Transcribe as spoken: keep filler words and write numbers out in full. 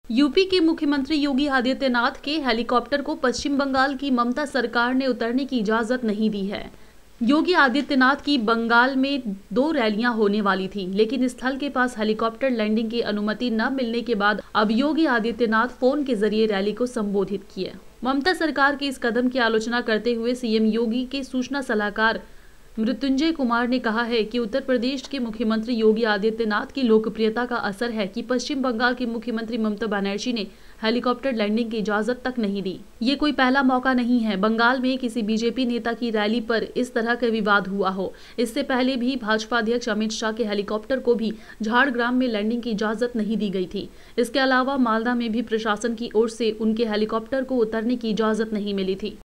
UP के मुख्यमंत्री योगी आदित्यनाथ के हेलीकॉप्टर को पश्चिम बंगाल की ममता सरकार ने उतरने की इजाजत नहीं दी है। योगी आदित्यनाथ की बंगाल में दो रैलियां होने वाली थी, लेकिन स्थल के पास हेलीकॉप्टर लैंडिंग की अनुमति न मिलने के बाद अब योगी आदित्यनाथ फोन के जरिए रैली को संबोधित किए। ममता सरकार के इस कदम की आलोचना करते हुए सीएम योगी के सूचना सलाहकार मृत्युंजय कुमार ने कहा है कि उत्तर प्रदेश के मुख्यमंत्री योगी आदित्यनाथ की लोकप्रियता का असर है कि पश्चिम बंगाल की मुख्यमंत्री ममता बनर्जी ने हेलीकॉप्टर लैंडिंग की इजाजत तक नहीं दी। ये कोई पहला मौका नहीं है बंगाल में किसी बीजेपी नेता की रैली पर इस तरह का विवाद हुआ हो। इससे पहले भी भाजपा अध्यक्ष अमित शाह के हेलीकॉप्टर को भी झाड़ग्राम में लैंडिंग की इजाजत नहीं दी गई थी। इसके अलावा मालदा में भी प्रशासन की ओर से उनके हेलीकॉप्टर को उतरने की इजाजत नहीं मिली थी।